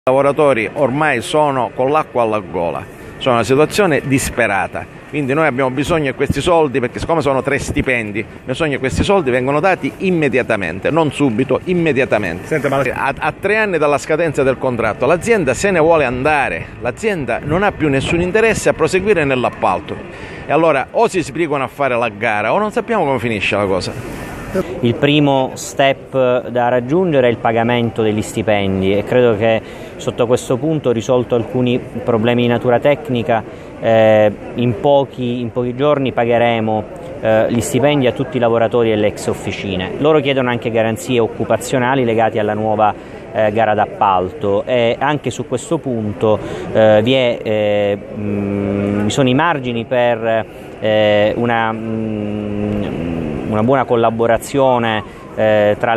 I lavoratori ormai sono con l'acqua alla gola, sono una situazione disperata, quindi noi abbiamo bisogno di questi soldi, perché siccome sono 3 stipendi, bisogna che questi soldi vengano dati immediatamente, non subito, immediatamente. Senta, ma... a 3 anni dalla scadenza del contratto l'azienda se ne vuole andare, l'azienda non ha più nessun interesse a proseguire nell'appalto e allora o si sbrigano a fare la gara o non sappiamo come finisce la cosa. Il primo step da raggiungere è il pagamento degli stipendi e credo che sotto questo punto, risolto alcuni problemi di natura tecnica, in pochi giorni pagheremo gli stipendi a tutti i lavoratori delle ex officine. Loro chiedono anche garanzie occupazionali legate alla nuova gara d'appalto e anche su questo punto vi sono i margini per una buona collaborazione tra